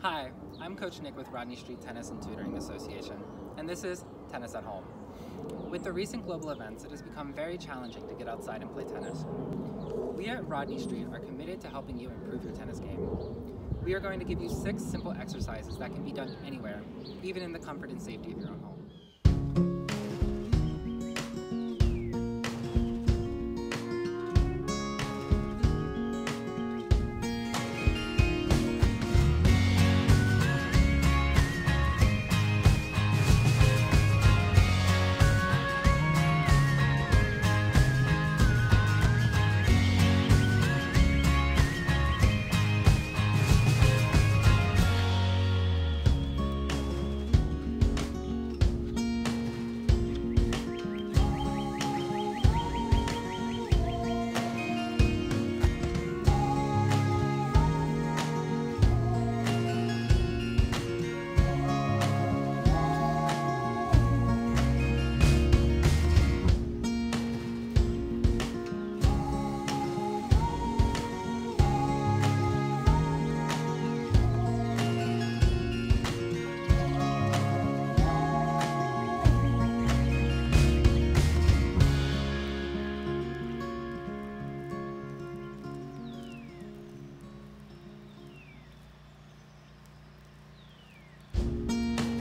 Hi, I'm Coach Nick with RodneyStreet Tennis and Tutoring Association, and this is Tennis at Home. With the recent global events, it has become very challenging to get outside and play tennis. We at RodneyStreet are committed to helping you improve your tennis game. We are going to give you 6 simple exercises that can be done anywhere, even in the comfort and safety of your own home.